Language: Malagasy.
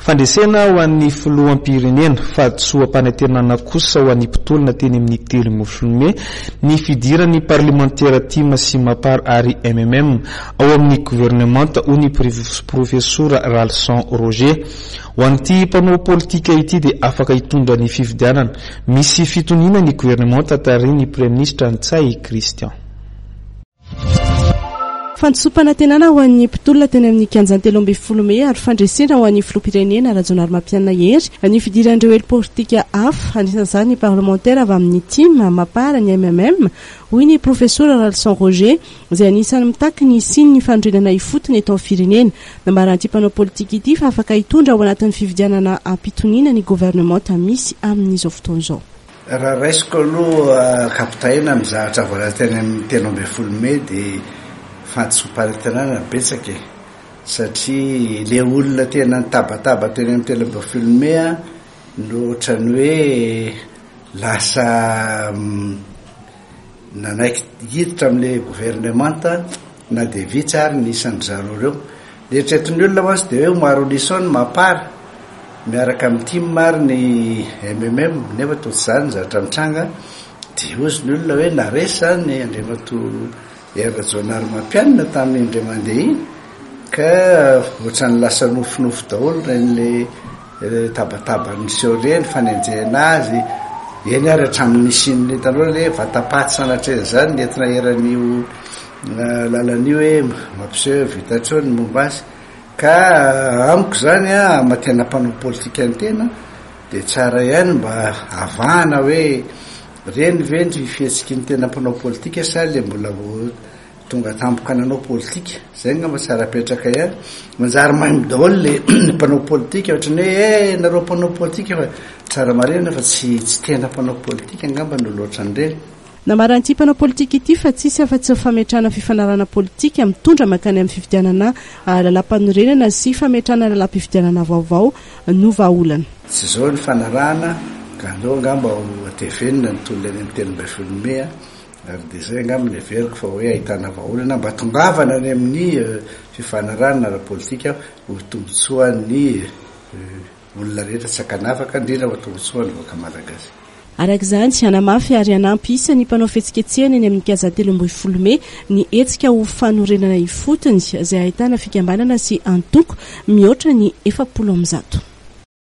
Fandresena ho an'ny filoham-pirenena fahadisoam-panantenana kosa ho an'ny mpitolona teny amin'ny telo-mofilome ny fidiran'ny parlementaire Tima Simapar ary MMM ao amin'ny gouvernemanta ho ny professora Ralson Roger. Ho an'ity mpanao politika ity dia afaka hitondra ny fifidianana. Misy fitoniana ny gouvernemanta tariny Premier Ministre Ntsay Christian. Fandisompanantenana ho an'ny mpitolona teny amin'ny kianjan'ny telo-mbifilome ary fandresena ho an'ny filoham-pirenena Rajonary Mapianina Hery ny fidiran'ireo elo politika hafa anisan'izany ny parlementaire avy amin'ny Tima Mapara ny MMM hoy ny professeur Ralson Roger izay anisany mitaky ny siny ny fandrenana ifotony eto amin'ny firenena. Nambaran'ity mpanao politika ity fa afaka hitondra ao anatin'ny fifidianana ampitoniana ny gouvernemanta misy amin'izao fotoana izao. Raha raisiko aloha kapitaina amin'ny zavatra voalateny amin'ny telo-mbifilome dia fandisompanantenana betsaka satria le olona tena nitabataba teny amin'ny telo-mbifilome no ohatrany hoe lasa nanaiky hiditra amin'le gouvernemanta na dia vitsy ary ny isan'ny zareo ireo. Eritreretin'ny olona mantsy dia hoe maro lison Mapara miaraka amin'ny Tima ary ny MMM nefa toa tsy izany zavatra mitranga dia ozy ny olona hoe naresy zany andriamatoa Rajonary Mapianina tamin'ny indray mandeha iny ka ohatrany lasa nofinofo daholo ren'le tabataba niseho reny fanenjehana azy eny ary hatramin'ny sininy hitanao le vatapaty sanatrea zany nentina eran'io lalan'io hoe mampiseho vitatro ny momba azy ka amiko zany amatena mpanao politika ny tena dia tsara ihany mba avahana hoe reny vendry fihetsiky ny tena mpanao politika sa le mbola tonga tampoka nanao politika zay ngamba tsara petraka ihany manjary mahimbo daholo le mpanao politika ohatrany hoe nareo mpanao politika fa tsara marina fa tsy tena mpanao politika ngamba no loatra an'ireny. Namaran'ity mpanao politika ity fa tsisy afa-tsy fametrahana fifanarana politika mitondra makany amin'ny fifidianana lalam-panorenana sy fametrahana lalam-pifidianana vaovao no vahaolana. Tsy zao ny fanarahana ka andao ngamba atevenina ny tolona any amin'ny telo-mbifilome ary dia zay ngamba ny veriko fa hoe ahitana vahaolana mba tongavana any amin'ny fifanarana ara-politika ho tombotsoan'ny olona rehetra tsy hakanafaka indrindra ho tombotsoan'ny vahoaka malagasy. Arak'izany sy hanamafy ary hanampy isan'ny mpanao fihetsiketsehana eny amin'ny kianjan'ny telo-mbifilome ny hetsika ho fanorenana ifotony izay ahitana fikambanana sy antoko mihoatra ny 70.